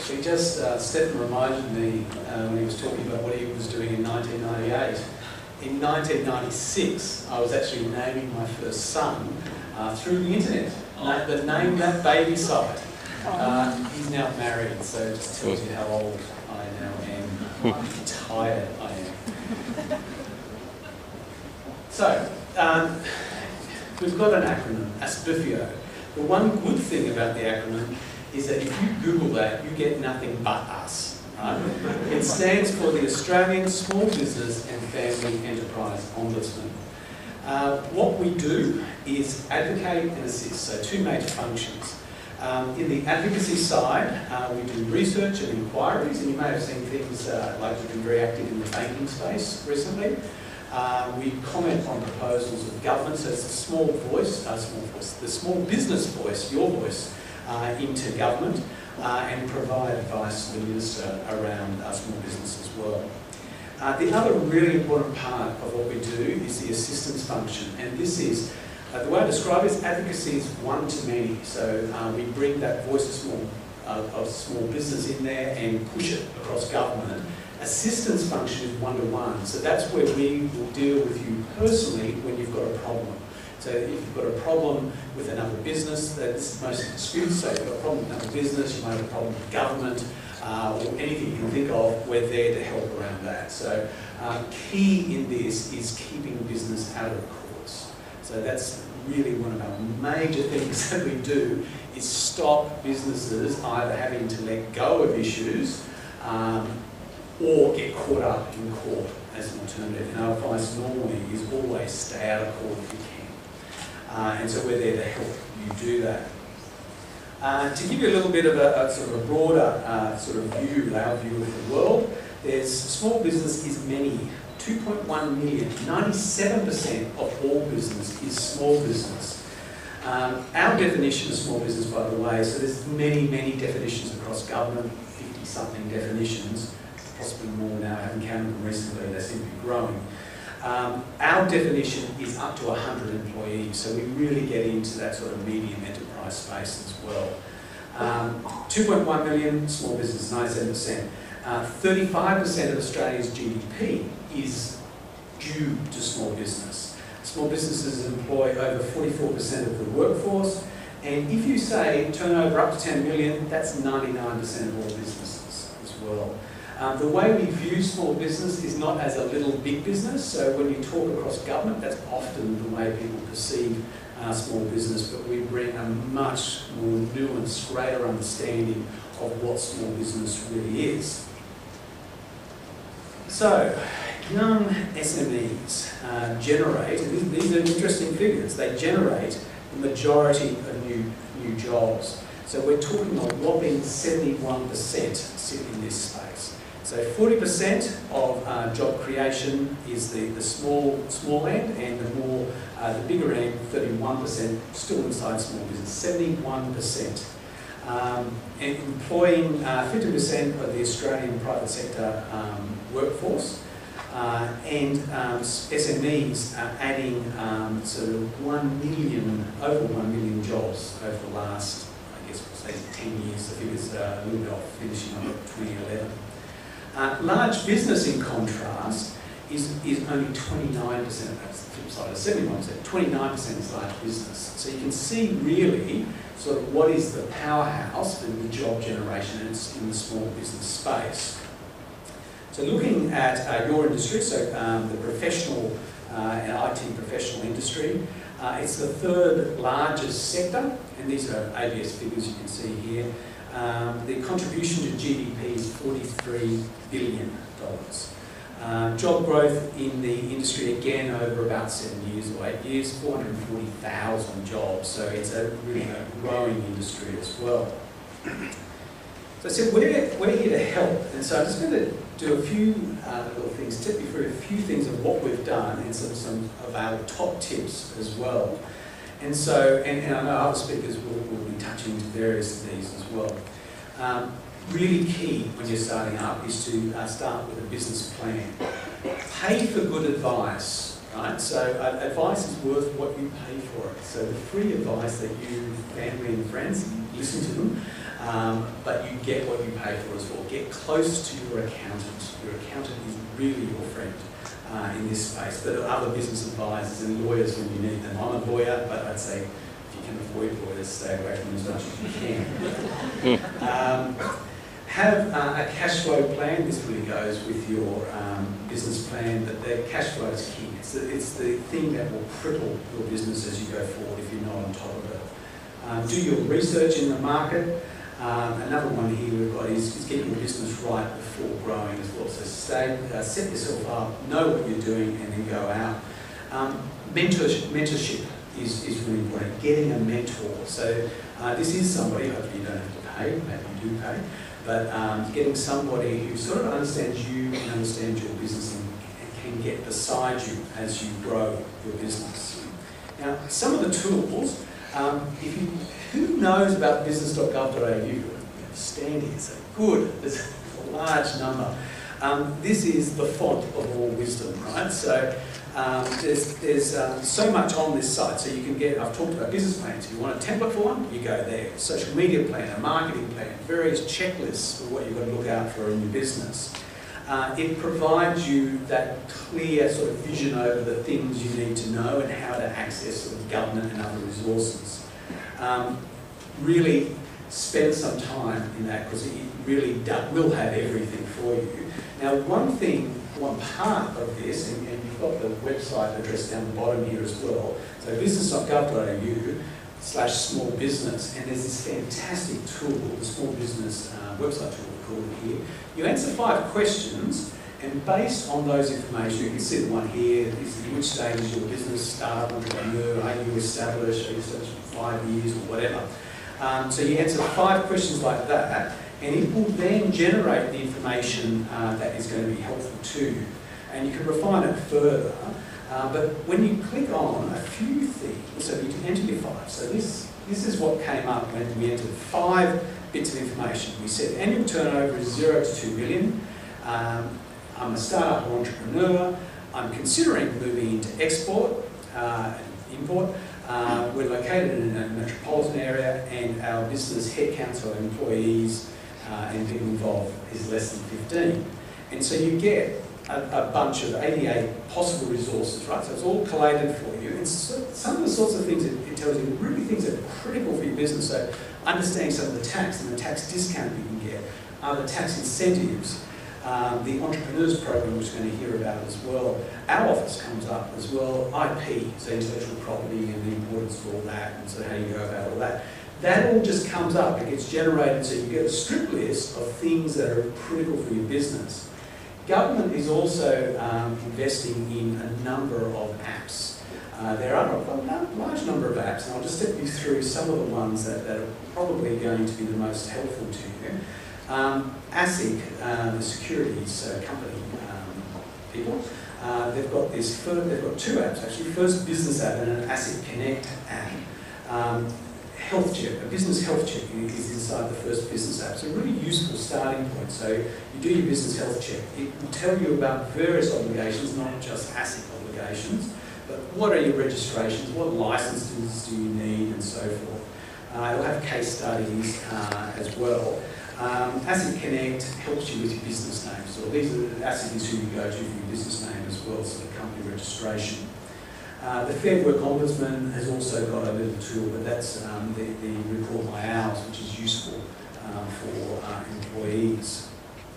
He just, Stephen reminded me when he was talking about what he was doing in 1998. In 1996, I was actually naming my first son through the internet. The Name That Baby site. He's now married, so it just tells you how old I now am, how tired I am. So, we've got an acronym, ASBIFIO. The one good thing about the acronym is that if you Google that, you get nothing but us. Right? It stands for the Australian Small Business and Family Enterprise Ombudsman. What we do is advocate and assist, so two major functions. In the advocacy side, we do research and inquiries, and you may have seen things like we've been very active in the banking space recently. We comment on proposals of government, so it's the the small business voice, your voice, into government, and provide advice to the Minister around small business as well. The other really important part of what we do is the assistance function, and this is, the way I describe it is advocacy is one-to-many, so we bring that voice of small business in there and push it across government. Assistance function is one-to-one, so that's where we will deal with you personally when you've got a problem. So if you've got a problem with another business, that's most of the disputes, so if you've got a problem with another business, you might have a problem with government, or anything you can think of, we're there to help around that. So key in this is keeping business out of the courts. So that's really one of our major things that we do, is stop businesses either having to let go of issues or get caught up in court as an alternative. And our advice normally is always stay out of court if you can. And so we're there to help you do that. To give you a little bit of a sort of a broader sort of view, our view of the world, there's small business is many, 2.1 million, 97% of all business is small business. Our definition of small business, by the way, so there's many, many definitions across government, 50-something definitions, possibly more now, I haven't counted them recently, they seem to be growing. Our definition is up to 100 employees, so we really get into that sort of medium enterprise space as well. 2.1 million, small business, 97%. 35% of Australia's GDP is due to small business. Small businesses employ over 44% of the workforce, and if you say turnover up to 10 million, that's 99% of all businesses as well. The way we view small business is not as a little big business, so when you talk across government, that's often the way people perceive small business, but we bring a much more nuanced, greater understanding of what small business really is. So, young SMEs generate, and these are interesting figures, they generate the majority of new jobs. So we're talking a whopping 71% sit in this space. So 40% of job creation is the small end, and the bigger end, 31%, still inside small business, 71%. And employing 50% of the Australian private sector workforce, and SMEs are adding sort of over 1 million jobs over the last, I guess we'll say 10 years. The figures are a little bit off, finishing on 2011. Large business, in contrast, is only 29%, that's the flip side of 71%, 29% is large business. So you can see really sort of what is the powerhouse in the job generation in the small business space. So looking at your industry, so the professional and IT professional industry, it's the third largest sector, and these are ABS figures you can see here. The contribution to GDP is $43 billion. Job growth in the industry, again, over about 7 years or 8 years, 440,000 jobs. So it's a really growing industry as well. So I said we're here to help, and so I'm just going to do a few little things, tip you through a few things of what we've done and some of our top tips as well. And so, and I know other speakers will be touching into various of these as well. Really key when you're starting up is to start with a business plan. Pay for good advice, right? So advice is worth what you pay for it. So the free advice that you, family and friends, listen to them. but you get what you pay for as well. Get close to your accountant. Your accountant is really your friend in this space. But other business advisors and lawyers when you need them. I'm a lawyer, but I'd say if you can avoid lawyers, stay away from them as much as you can. Have a cash flow plan. This really goes with your business plan, but the cash flow is key. It's the thing that will cripple your business as you go forward if you're not on top of it. Do your research in the market. Another one here we've got is get your business right before growing as well. So set yourself up, know what you're doing, and then go out. Mentorship is really important. Getting a mentor. So this is somebody, hopefully you don't have to pay, maybe you do pay, but getting somebody who sort of understands you and understands your business and can get beside you as you grow your business. Now, some of the tools, who knows about business.gov.au? Stand here, so good, there's a large number. This is the font of all wisdom, right? So there's so much on this site. So you can get, I've talked about business plans. If you want a template for one, you go there. Social media plan, a marketing plan, various checklists for what you've got to look out for in your business. It provides you that clear sort of vision over the things you need to know and how to access sort of government and other resources. Really spend some time in that because it really will have everything for you. Now, one part of this, and you've got the website address down the bottom here as well, so business.gov.au/small business, and there's this fantastic tool, the small business website tool we call it here. You answer 5 questions, and based on those information, you can see the one here, in which stage is your business, startup, entrepreneur, are you established, for 5 years or whatever. So you answer 5 questions like that, and it will then generate the information that is going to be helpful to you. And you can refine it further, but when you click on a few things, so you can enter your 5. So this is what came up when we entered 5 bits of information. We said annual turnover is 0 to 2 million. I'm a startup or entrepreneur. I'm considering moving into export, import. We're located in a metropolitan area, and our business headcount, so employees and people involved, is less than 15. And so you get a bunch of 88 possible resources, right? So it's all collated for you. And so some of the sorts of things it tells you, really things that are critical for your business. So understanding some of the tax and the tax discount you can get, the tax incentives, the entrepreneurs program, which we're going to hear about as well. Our office comes up as well, IP, so intellectual property and the importance of all that, and so how you go about all that. That all just comes up, it gets generated, so you get a strip list of things that are critical for your business. Government is also investing in a number of apps. There are a large number of apps, and I'll just step you through some of the ones that are probably going to be the most helpful to you. ASIC, the securities company people, they've got 2 apps actually. First Business app and an ASIC Connect app. Health check, a business health check is inside the First Business app. It's a really useful starting point. So you do your business health check. It will tell you about various obligations, not just ASIC obligations, but what are your registrations, what licenses do you need, and so forth. It'll have case studies as well. ASIC Connect helps you with your business name. So these are ASIC is who you go to for your business name as well, so the company registration. The Fair Work Ombudsman has also got a little tool, but that's the Report My Hours, which is useful for employees.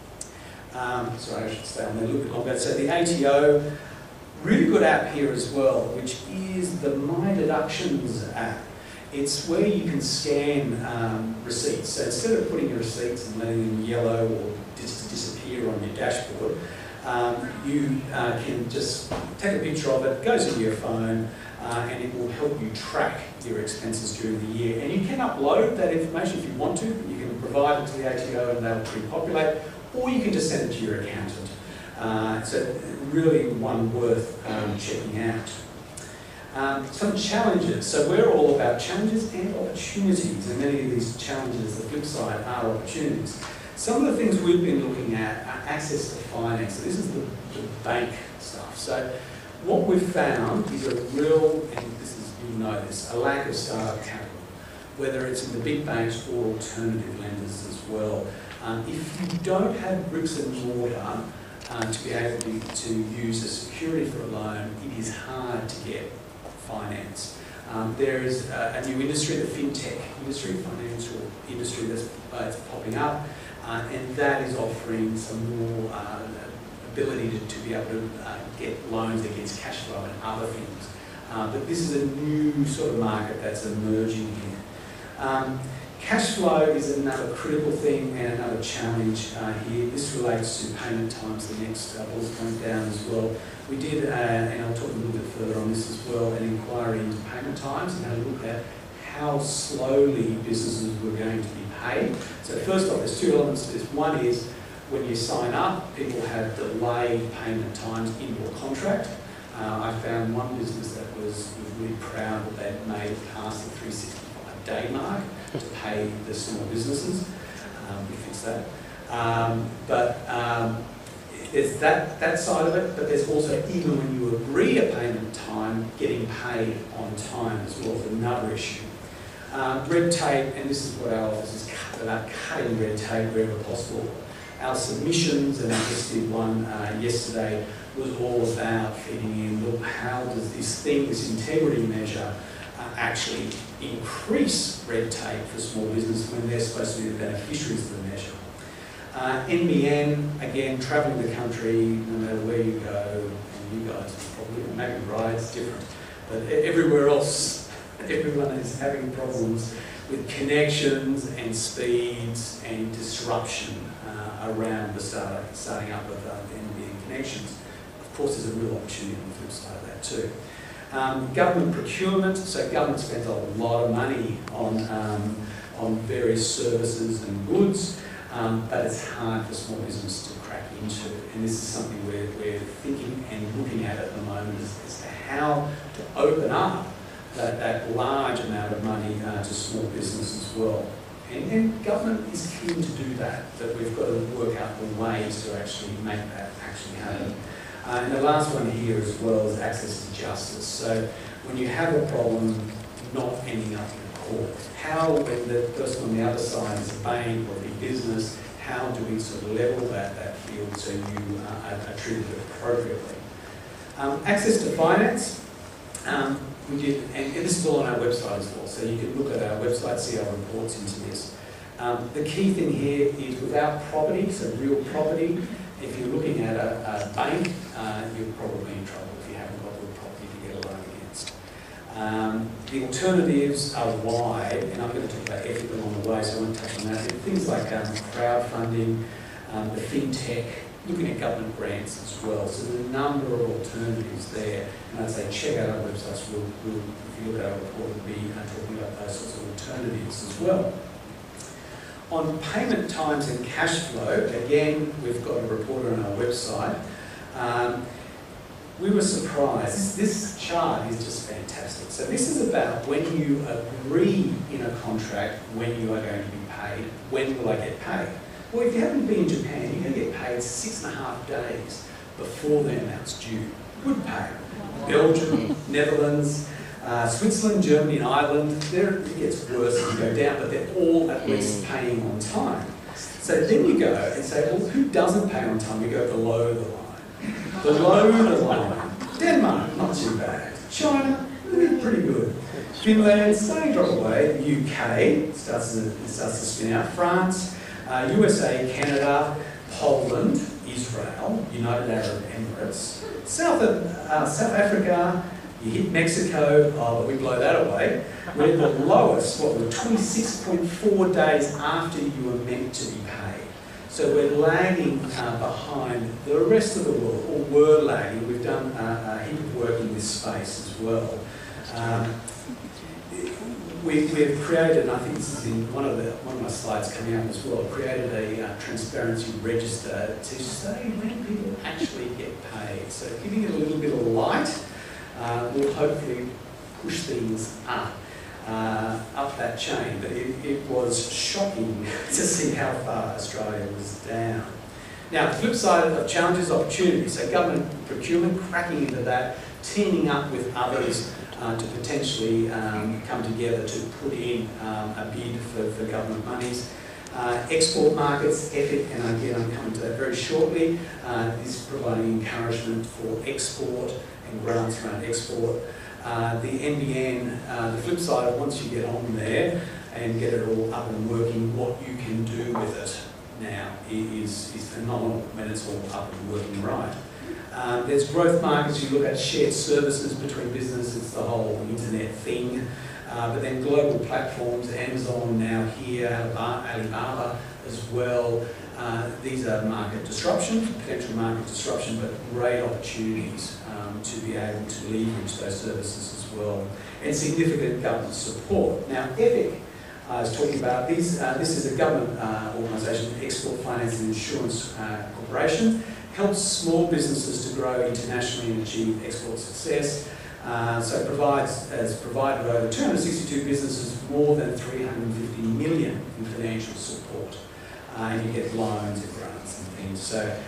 Sorry, I should stay on there a little bit longer. So the ATO, really good app here as well, which is the My Deductions app. It's where you can scan receipts. So instead of putting your receipts and letting them yellow or disappear on your dashboard, you can just take a picture of it, goes into your phone, and it will help you track your expenses during the year. And you can upload that information if you want to. You can provide it to the ATO and they'll pre-populate, or you can just send it to your accountant. So really one worth checking out. Some challenges. So we're all about challenges and opportunities, and many of these challenges, the flip side, are opportunities. Some of the things we've been looking at are access to finance. So this is the bank stuff. So what we've found is a real, and this is, you know this, a lack of startup capital. whether it's in the big banks or alternative lenders as well. If you don't have bricks and mortar to be able to use as security for a loan, it is hard to get finance. There is a new industry, the fintech industry, financial industry that's popping up, and that is offering some more ability to be able to get loans against cash flow and other things. But this is a new sort of market that's emerging here. Cash flow is another critical thing and another challenge here. This relates to payment times, the next bullet point down as well. We did, and I'll talk a little bit further on this as well, an inquiry into payment times and had a look at how slowly businesses were going to be paid. So first off, there's two elements to this. One is when you sign up, people have delayed payment times in your contract. I found one business that was really proud that they'd made it past the 365-day mark to pay the small businesses. We fixed that. There's that side of it, but there's also, even when you agree a payment time, getting paid on time as well is another issue. Red tape, and this is what our office is about, cutting red tape wherever possible. Our submissions, and I just did one yesterday, was all about feeding in, look, how does this thing, this integrity measure, actually increase red tape for small business when they're supposed to be the beneficiaries of the measure. NBN, again, travelling the country, no matter where you go, and you guys probably, maybe rides different, but everywhere else, everyone is having problems with connections and speeds and disruption around the starting up of NBN connections. Of course, there's a real opportunity on the flip side of that too. Government procurement, so government spends a lot of money on various services and goods, but it's hard for small business to crack into. And this is something we're thinking and looking at the moment as to how to open up that large amount of money to small business as well. And government is keen to do that, but we've got to work out the ways to actually make that actually happen. And the last one here as well is access to justice. So when you have a problem not ending up in court, how, when the person on the other side is a bank or a big business, how do we sort of level that field so you are treated appropriately? Access to finance, we did, and this is all on our website as well, so you can look at our website, see our reports into this. The key thing here is without property, so real property, if you're looking at a bank, you're probably in trouble if you haven't got real property to get a loan against. The alternatives are wide, and I'm going to talk about ethics along the way, so I won't touch on that. Things like crowdfunding, the fintech, looking at government grants as well. So there's a number of alternatives there, and I'd say check out our websites. If you look at our report, we'll be talking about those sorts of alternatives as well. On payment times and cash flow, again, we've got a report on our website. We were surprised. This chart is just fantastic. So this is about when you agree in a contract when you are going to be paid. When will I get paid? Well, if you haven't been in Japan, you're going to get paid 6.5 days before the amount's due. Good pay. Belgium, Netherlands, Switzerland, Germany and Ireland, it gets worse as you go down, but they're all at least paying on time. So then you go and say, well, who doesn't pay on time? You go below the line. Below the line. Denmark, not too bad. China, pretty good. Finland, starting to drop away. The UK starts to spin out. France, USA, Canada, Poland, Israel, United Arab Emirates, South Africa. You hit Mexico, but we blow that away. We're the lowest, we're 26.4 days after you were meant to be paid. So we're lagging behind the rest of the world, or were lagging. We've done a heap of work in this space as well. We've created, and I think this is in one of my slides coming up as well, created a transparency register to say when people actually get paid. So giving it a little bit of light will hopefully push things up that chain. But it was shocking to see how far Australia was down. Now, the flip side of challenges, opportunities. So government procurement, cracking into that. teaming up with others to potentially come together to put in a bid for government monies. Export markets, EFIC, and again I'm coming to that very shortly, is providing encouragement for export and grants around export. The NBN, the flip side of once you get on there and get it all up and working, what you can do with it now is phenomenal when it's all up and working right. There's growth markets. You look at shared services between businesses, the whole internet thing, but then global platforms, Amazon now here, Alibaba as well. These are market disruptions, potential market disruption, but great opportunities to be able to leverage those services as well. And significant government support. Now, EFIC I was talking about, this is a government organisation, Export Finance and Insurance Corporation, helps small businesses to grow internationally and achieve export success. So has provided over 262 businesses more than 350 million in financial support. And you get loans and grants and things. So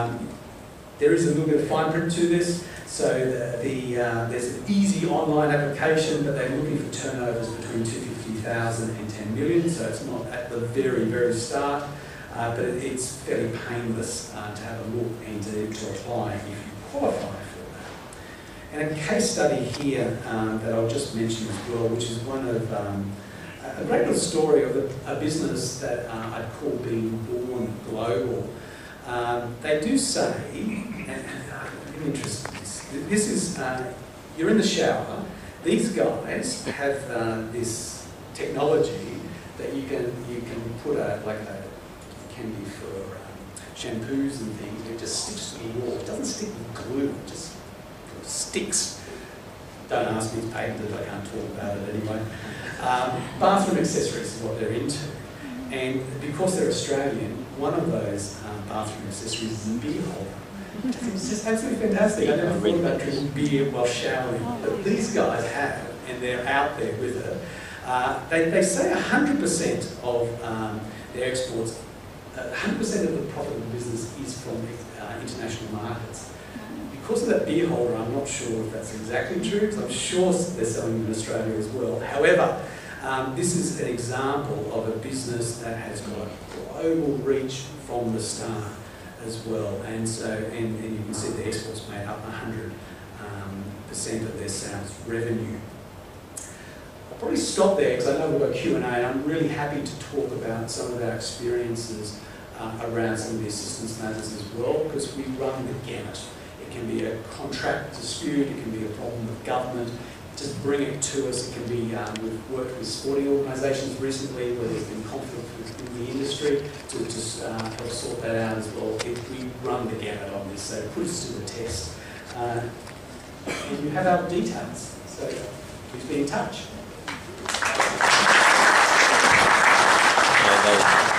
there is a little bit of fine print to this. So there's an easy online application, but they're looking for turnovers between 250,000 and 10 million. So it's not at the very, very start, but it's fairly painless to have a look and to apply if you qualify for that. And a case study here that I'll just mention as well, which is one of a great little story of a business that I'd call being born global. They do say, and I'm interested in this is, you're in the shower, these guys have this technology that you can put it can be for shampoos and things, it just sticks to the wall. It doesn't stick with glue, it just sticks. Don't ask me, it's patented, I can't talk about it anyway. Bathroom accessories is what they're into. And because they're Australian, one of those bathroom accessories is a beer holder. It's just absolutely fantastic. I never thought about drinking beer while showering, but these guys have, and they're out there with it. They say 100% of their exports, 100% of the profit of the business is from international markets. Because of that beer holder, I'm not sure if that's exactly true, because I'm sure they're selling in Australia as well. However, this is an example of a business that has got global reach from the start as well, and so and you can see the exports made up 100% of their sales revenue. I'll probably stop there because I know we've got Q&A. I'm really happy to talk about some of our experiences around some of the assistance matters as well, because we run the gamut. It can be a contract dispute, it can be a problem with government. Just bring it to us. It can be, we've worked with sporting organisations recently where there's been conflict within the industry to help sort that out as well. We run the gamut on this, so put us to the test. And you have our details, so please be in touch.